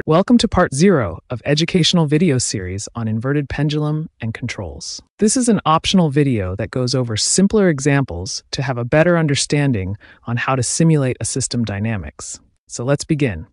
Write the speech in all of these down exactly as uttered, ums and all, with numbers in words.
Welcome to part zero of educational video series on inverted pendulum and controls. This is an optional video that goes over simpler examples to have a better understanding on how to simulate a system dynamics. So let's begin.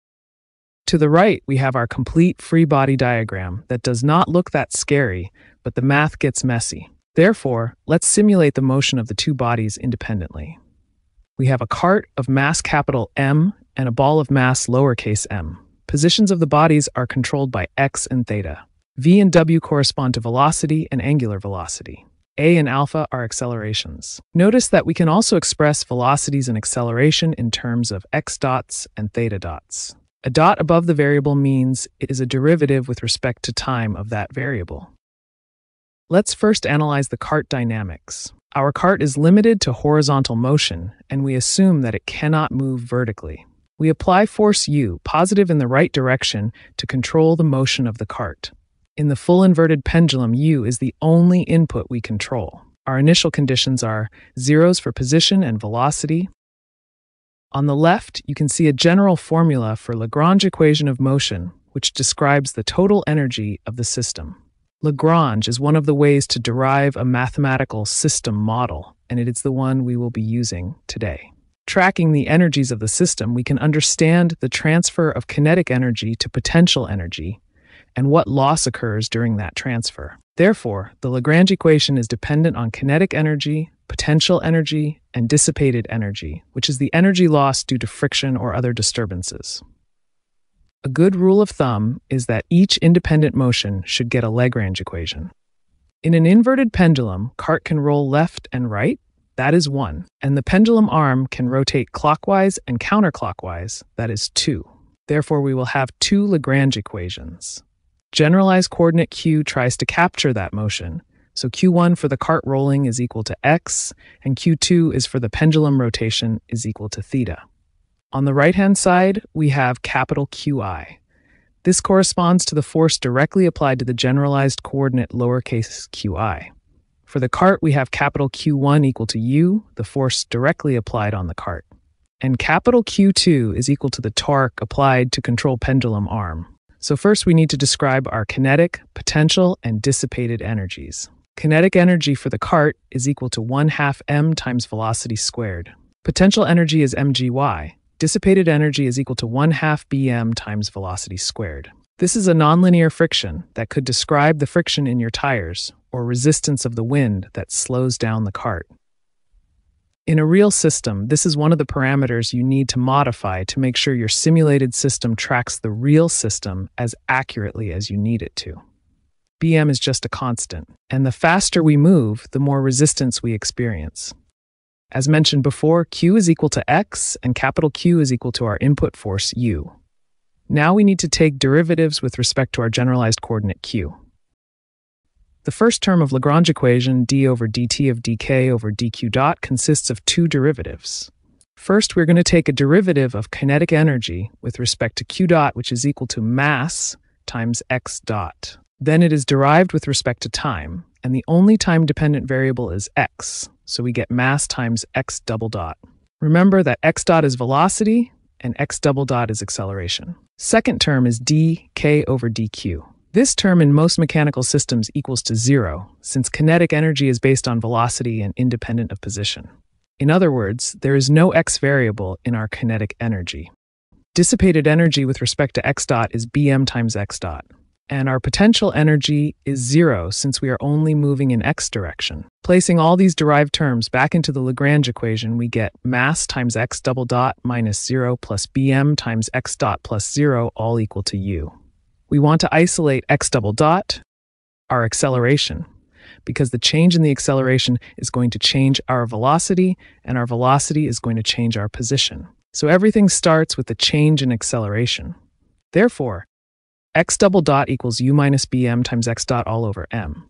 To the right, we have our complete free body diagram that does not look that scary, but the math gets messy. Therefore, let's simulate the motion of the two bodies independently. We have a cart of mass capital M and a ball of mass lowercase m. Positions of the bodies are controlled by x and theta. V and w correspond to velocity and angular velocity. A and alpha are accelerations. Notice that we can also express velocities and acceleration in terms of x dots and theta dots. A dot above the variable means it is a derivative with respect to time of that variable. Let's first analyze the cart dynamics. Our cart is limited to horizontal motion, and we assume that it cannot move vertically. We apply force U, positive in the right direction, to control the motion of the cart. In the full inverted pendulum, U is the only input we control. Our initial conditions are zeros for position and velocity. On the left, you can see a general formula for Lagrange equation of motion, which describes the total energy of the system. Lagrange is one of the ways to derive a mathematical system model, and it is the one we will be using today. Tracking the energies of the system, we can understand the transfer of kinetic energy to potential energy and what loss occurs during that transfer. Therefore, the Lagrange equation is dependent on kinetic energy, potential energy, and dissipated energy, which is the energy loss due to friction or other disturbances. A good rule of thumb is that each independent motion should get a Lagrange equation. In an inverted pendulum, cart can roll left and right. That is one, and the pendulum arm can rotate clockwise and counterclockwise, that is two. Therefore, we will have two Lagrange equations. Generalized coordinate q tries to capture that motion, so q one for the cart rolling is equal to x, and q two is for the pendulum rotation is equal to theta. On the right-hand side, we have capital Q I. This corresponds to the force directly applied to the generalized coordinate lowercase qi. For the cart, we have capital Q one equal to U, the force directly applied on the cart. And capital Q two is equal to the torque applied to control pendulum arm. So first we need to describe our kinetic, potential, and dissipated energies. Kinetic energy for the cart is equal to one half m times velocity squared. Potential energy is mgy. Dissipated energy is equal to one half bm times velocity squared. This is a nonlinear friction that could describe the friction in your tires, or resistance of the wind that slows down the cart. In a real system, this is one of the parameters you need to modify to make sure your simulated system tracks the real system as accurately as you need it to. Bm is just a constant, and the faster we move, the more resistance we experience. As mentioned before, Q is equal to x, and capital Q is equal to our input force U. Now we need to take derivatives with respect to our generalized coordinate q. The first term of Lagrange equation, d over dt of dk over dq dot, consists of two derivatives. First, we're going to take a derivative of kinetic energy with respect to q dot, which is equal to mass times x dot. Then it is derived with respect to time, and the only time-dependent variable is x, so we get mass times x double dot. Remember that x dot is velocity, and x double dot is acceleration. Second term is dk over dq. This term in most mechanical systems equals to zero, since kinetic energy is based on velocity and independent of position. In other words, there is no x variable in our kinetic energy. Dissipated energy with respect to x dot is bm times x dot. And our potential energy is zero since we are only moving in x direction. Placing all these derived terms back into the Lagrange equation, we get mass times x double dot minus zero plus bm times x dot plus zero all equal to u. We want to isolate x double dot, our acceleration, because the change in the acceleration is going to change our velocity, and our velocity is going to change our position. So everything starts with the change in acceleration. Therefore, x double dot equals u minus bm times x dot all over m.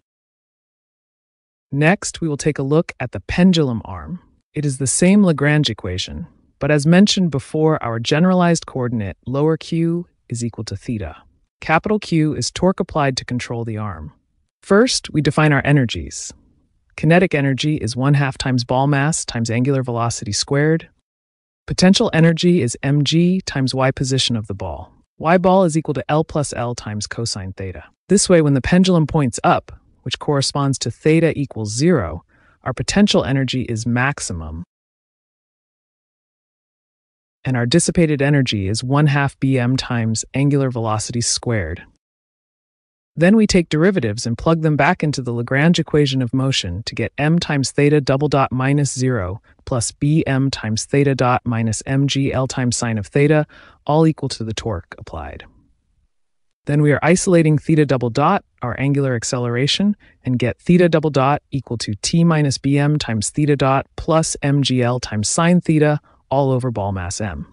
Next, we will take a look at the pendulum arm. It is the same Lagrange equation, but as mentioned before, our generalized coordinate, lower q, is equal to theta. Capital Q is torque applied to control the arm. First, we define our energies. Kinetic energy is one half times ball mass times angular velocity squared. Potential energy is mg times y position of the ball. Y ball is equal to L plus L times cosine theta. This way, when the pendulum points up, which corresponds to theta equals zero, our potential energy is maximum, and our dissipated energy is one half bm times angular velocity squared. Then we take derivatives and plug them back into the Lagrange equation of motion to get m times theta double dot minus zero plus bm times theta dot minus mgl times sine of theta, all equal to the torque applied. Then we are isolating theta double dot, our angular acceleration, and get theta double dot equal to t minus bm times theta dot plus mgl times sine theta, all over ball mass m.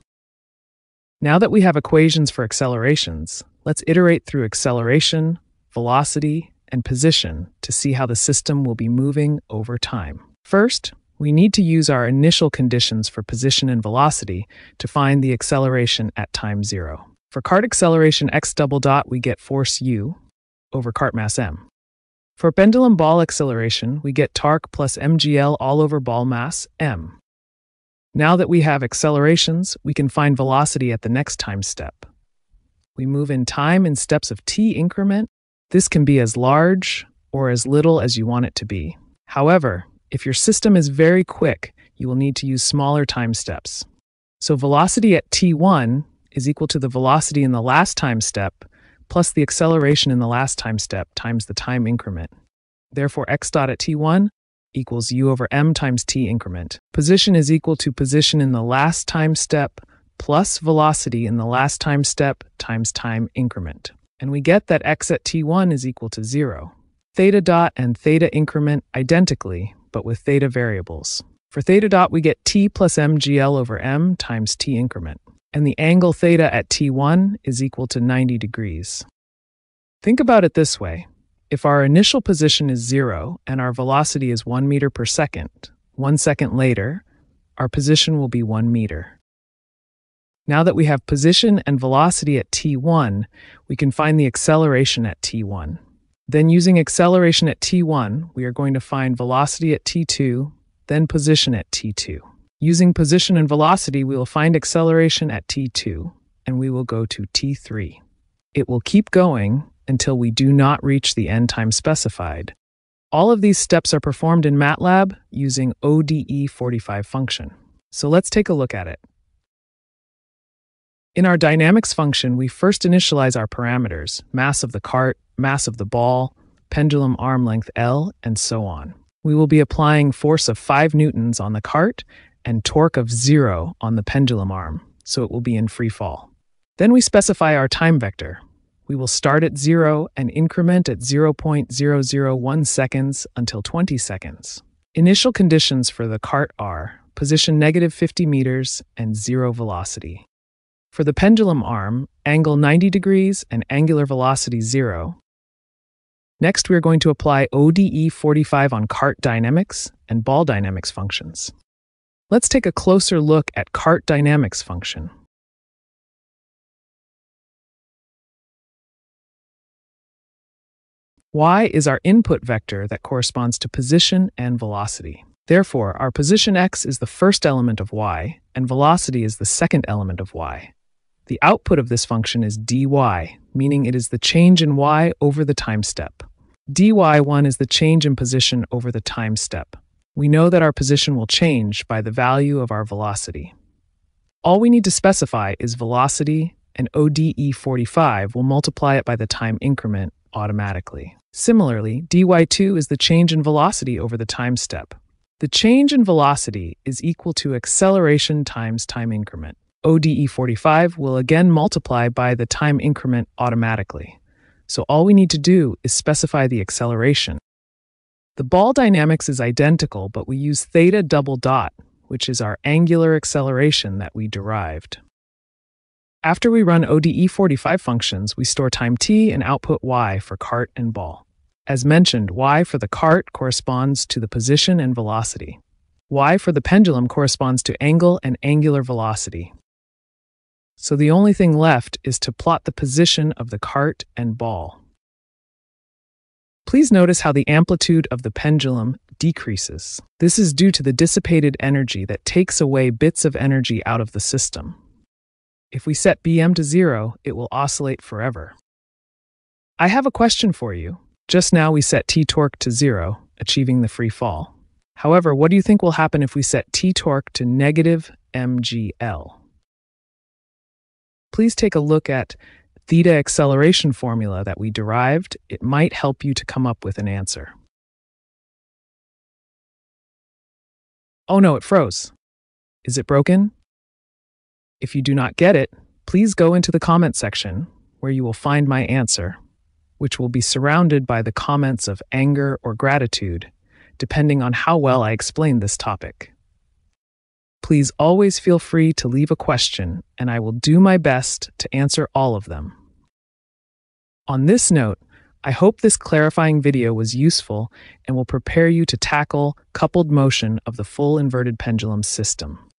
Now that we have equations for accelerations, let's iterate through acceleration, velocity, and position to see how the system will be moving over time. First, we need to use our initial conditions for position and velocity to find the acceleration at time zero. For cart acceleration x double dot, we get force u over cart mass m. For pendulum ball acceleration, we get torque plus mgl all over ball mass m. Now that we have accelerations, we can find velocity at the next time step. We move in time in steps of t increment. This can be as large or as little as you want it to be. However, if your system is very quick, you will need to use smaller time steps. So velocity at t one is equal to the velocity in the last time step plus the acceleration in the last time step times the time increment. Therefore, x dot at t one equals u over m times t increment. Position is equal to position in the last time step plus velocity in the last time step times time increment. And we get that x at t one is equal to zero. Theta dot and theta increment identically, but with theta variables. For theta dot, we get t plus mgl over m times t increment. And the angle theta at t one is equal to ninety degrees. Think about it this way. If our initial position is zero and our velocity is one meter per second, one second later, our position will be one meter. Now that we have position and velocity at t one, we can find the acceleration at t one. Then using acceleration at t one, we are going to find velocity at t two, then position at t two. Using position and velocity, we will find acceleration at t two, and we will go to t three. It will keep going until we do not reach the end time specified. All of these steps are performed in MATLAB using O D E forty-five function. So let's take a look at it. In our dynamics function, we first initialize our parameters, mass of the cart, mass of the ball, pendulum arm length L, and so on. We will be applying force of five newtons on the cart and torque of zero on the pendulum arm, so it will be in free fall. Then we specify our time vector. We will start at zero and increment at zero point zero zero one seconds until twenty seconds. Initial conditions for the cart are position negative fifty meters and zero velocity. For the pendulum arm, angle ninety degrees and angular velocity zero. Next, we are going to apply O D E forty-five on cart dynamics and ball dynamics functions. Let's take a closer look at cart dynamics function. Y is our input vector that corresponds to position and velocity. Therefore, our position x is the first element of y, and velocity is the second element of y. The output of this function is dy, meaning it is the change in y over the time step. dy one is the change in position over the time step. We know that our position will change by the value of our velocity. All we need to specify is velocity, and O D E forty-five will multiply it by the time increment automatically. Similarly, dy two is the change in velocity over the time step. The change in velocity is equal to acceleration times time increment. O D E forty-five will again multiply by the time increment automatically. So all we need to do is specify the acceleration. The ball dynamics is identical, but we use theta double dot, which is our angular acceleration that we derived. After we run O D E forty-five functions, we store time t and output y for cart and ball. As mentioned, y for the cart corresponds to the position and velocity. Y for the pendulum corresponds to angle and angular velocity. So the only thing left is to plot the position of the cart and ball. Please notice how the amplitude of the pendulum decreases. This is due to the dissipated energy that takes away bits of energy out of the system. If we set B M to zero, it will oscillate forever. I have a question for you. Just now we set T-torque to zero, achieving the free fall. However, what do you think will happen if we set T-torque to negative M G L? Please take a look at theta acceleration formula that we derived. It might help you to come up with an answer. Oh no, it froze. Is it broken? If you do not get it, please go into the comment section where you will find my answer, which will be surrounded by the comments of anger or gratitude, depending on how well I explained this topic. Please always feel free to leave a question, and I will do my best to answer all of them. On this note, I hope this clarifying video was useful and will prepare you to tackle coupled motion of the full inverted pendulum system.